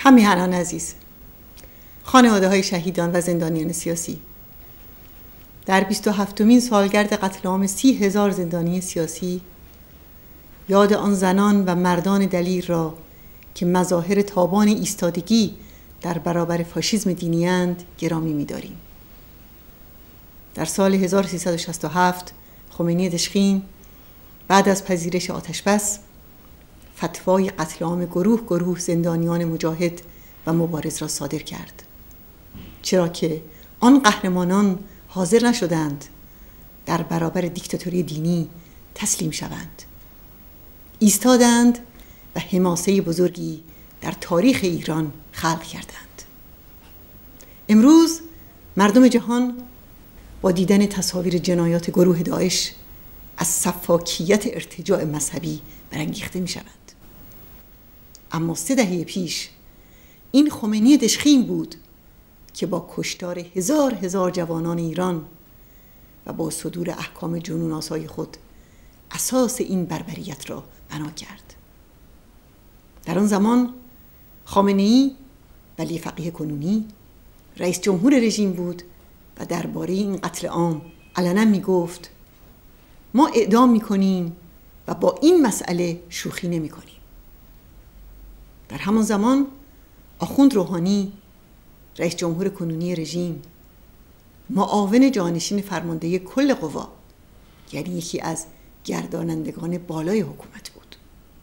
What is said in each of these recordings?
همیهنان عزیز، خانواده های شهیدان و زندانیان سیاسی، در 27مین سالگرد قتل عام 30,000 زندانی سیاسی یاد آن زنان و مردان دلیر را که مظاهر تابان ایستادگی در برابر فاشیسم دینی‌اند گرامی می‌داریم. در سال 1367 خمینی دشخیم بعد از پذیرش آتشبس فتوای قتل عام گروه زندانیان مجاهد و مبارز را صادر کرد، چرا که آن قهرمانان حاضر نشدند در برابر دیکتاتوری دینی تسلیم شوند. ایستادند و حماسه بزرگی در تاریخ ایران خلق کردند. امروز مردم جهان با دیدن تصاویر جنایات گروه داعش از سفاکیت ارتجاع مذهبی برانگیخته می شوند. اما 3 دهه پیش این خمینی دشخیم بود که با کشتار هزار جوانان ایران و با صدور احکام جنون‌آسای خود اساس این بربریت را بنا کرد. در آن زمان خامنه‌ای ولی فقیه کنونی رئیس جمهور رژیم بود و درباره این قتل عام علنا می گفت ما اعدام می کنیم و با این مسئله شوخی نمی کنیم. در همان زمان آخوند روحانی رئیس جمهور کنونی رژیم معاون جانشین فرمانده کل قوا، یعنی یکی از گردانندگان بالای حکومت بود.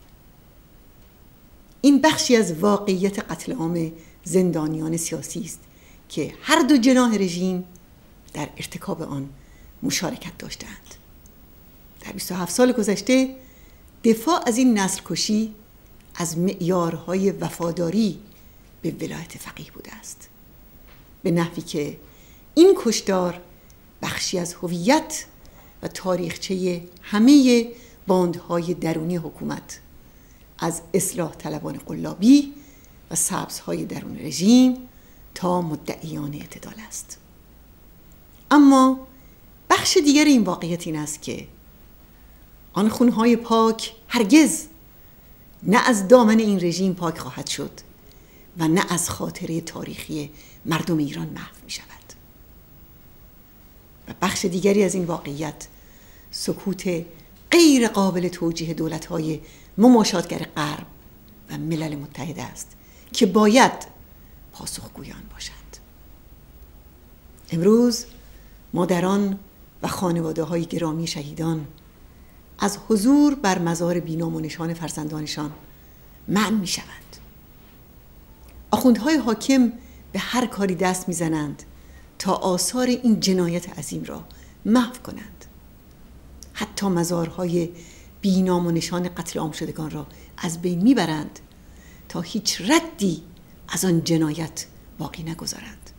این بخشی از واقعیت قتل عام زندانیان سیاسی است که هر دو جناح رژیم در ارتکاب آن مشارکت داشتند. در 27 سال گذشته دفاع از این نسل کشی از معیارهای وفاداری به ولایت فقیه بوده است، به نحوی که این کشتار بخشی از هویت و تاریخچه همه باندهای درونی حکومت، از اصلاح طلبان قلابی و سبزهای درون رژیم تا مدعیان اعتدال است. اما بخش دیگر این واقعیت این است که آن خونهای پاک هرگز نه از دامن این رژیم پاک خواهد شد و نه از خاطره تاریخی مردم ایران محو می شود. و بخش دیگری از این واقعیت سکوت غیر قابل توجیه دولت‌های مماشاتگر غرب و ملل متحد است که باید پاسخگویان باشد. امروز مادران و خانواده‌های گرامی شهیدان از حضور بر مزار بینام و نشان فرزندانشان منع می شوند. آخوندهای حاکم به هر کاری دست می زنند تا آثار این جنایت عظیم را محو کنند. حتی مزارهای بینام و نشان قتل عام شدگان را از بین می برند تا هیچ ردی از آن جنایت باقی نگذارند.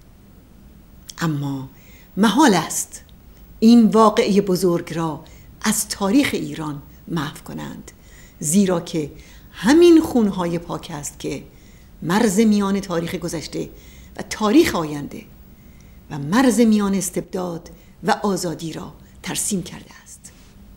اما محال است این واقعه بزرگ را از تاریخ ایران محو کنند، زیرا که همین خونهای پاک است که مرز میان تاریخ گذشته و تاریخ آینده و مرز میان استبداد و آزادی را ترسیم کرده است.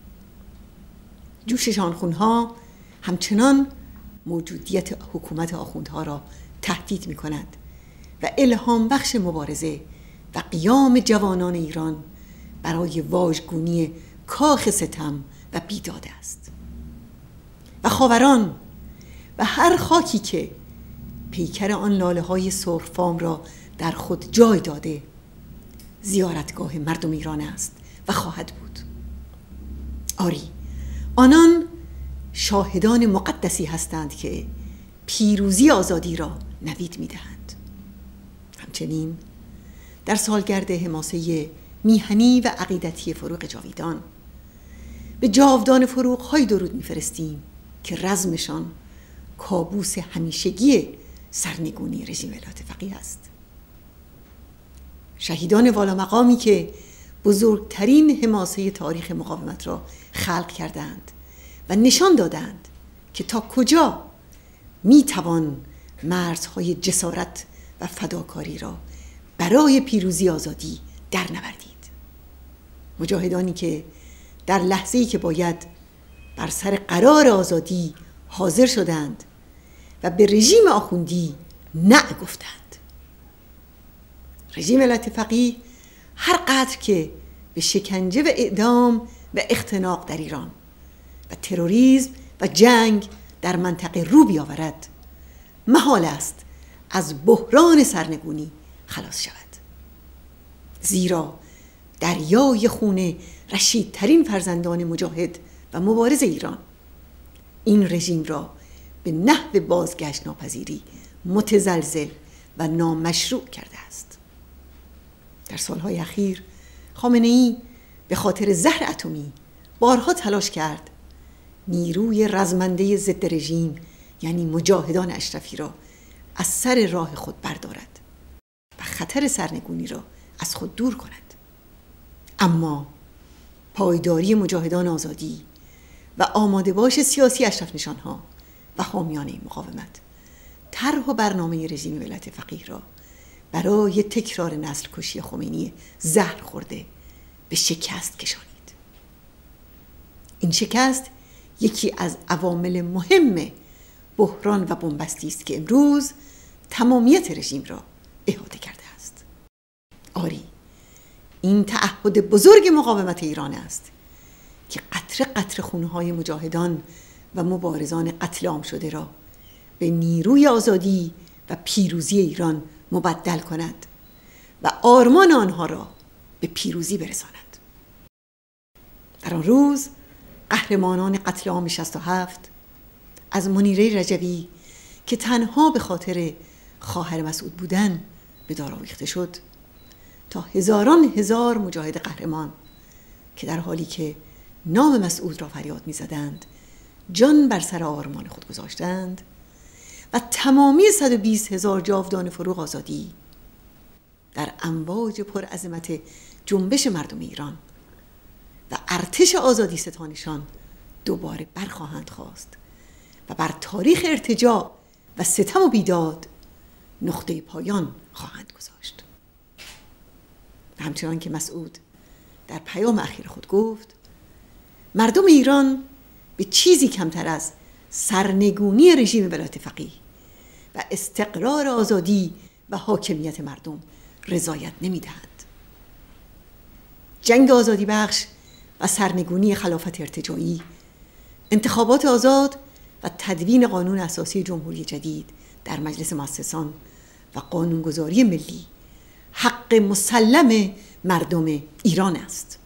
جوشش آن خونها همچنان موجودیت حکومت آخوندها را تهدید می کند و الهام بخش مبارزه و قیام جوانان ایران برای واژگونی کاخ ستم و بیداد است. و خاوران و هر خاکی که پیکر آن لاله های سرخفام را در خود جای داده زیارتگاه مردم ایران است و خواهد بود. آری، آنان شاهدان مقدسی هستند که پیروزی آزادی را نوید می‌دهند. همچنین در سالگرد حماسه میهنی و عقیدتی فروغ جاویدان به جاودان فروغ‌های درود می‌فرستیم که رزمشان کابوس همیشگی سرنگونی رژیم ولایت فقیه است. شهیدان والا مقامی که بزرگترین حماسه تاریخ مقاومت را خلق کردند و نشان دادند که تا کجا میتوان مرزهای جسارت و فداکاری را برای پیروزی آزادی در نوردید. مجاهدانی که در لحظه‌ای که باید بر سر قرار آزادی حاضر شدند و به رژیم آخوندی نه گفتند. رژیم ولایت فقیه هر قدر که به شکنجه و اعدام و اختناق در ایران و تروریسم و جنگ در منطقه رو بیاورد، محال است از بحران سرنگونی خلاص شود. زیرا دریای خون رشیدترین فرزندان مجاهد و مبارز ایران این رژیم را به نحو بازگشت ناپذیری متزلزل و نامشروع کرده است. در سالهای اخیر خامنه‌ای به خاطر زهر اتمی بارها تلاش کرد نیروی رزمنده ضد رژیم یعنی مجاهدان اشرفی را از سر راه خود بردارد و خطر سرنگونی را از خود دور کند. اما پایداری مجاهدان آزادی و آماده باش سیاسی اشرف نشانها و حامیان این مقاومت طرح و برنامه رژیم ولایت فقیه را برای تکرار نسل کشی خمینی زهر خورده به شکست کشانید. این شکست یکی از عوامل مهم بحران و بنبستی است که امروز تمامیت رژیم را احاطه کرده است. آری، این تعهد بزرگ مقاومت ایران است که قطره قطره خونهای مجاهدان و مبارزان قتل عام شده را به نیروی آزادی و پیروزی ایران مبدل کند و آرمان آنها را به پیروزی برساند. در آن روز قهرمانان قتل عام 67 از منیره رجوی که تنها به خاطر خواهر مسعود بودن به دار آویخته شد تا هزاران هزار مجاهد قهرمان که در حالی که نام مسعود را فریاد می‌زدند جان بر سر آرمان خود گذاشتند و تمامی 120,000 جاودان فروغ آزادی در امواج پرعظمت جنبش مردم ایران و ارتش آزادی ستانشان دوباره برخواهند خواست و بر تاریخ ارتجاع و ستم و بیداد نقطه پایان خواهند گذاشت. همچنان که مسعود در پیام اخیر خود گفت، مردم ایران به چیزی کمتر از سرنگونی رژیم ولایت فقیه و استقرار آزادی و حاکمیت مردم رضایت نمی‌دهند. جنگ آزادی بخش و سرنگونی خلافت ارتجاعی، انتخابات آزاد و تدوین قانون اساسی جمهوری جدید در مجلس مؤسسان و قانونگذاری ملی حق مسلم مردم ایران است.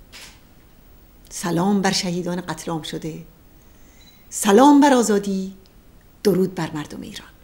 سلام بر شهیدان قتل عام شده، سلام بر آزادی، درود بر مردم ایران.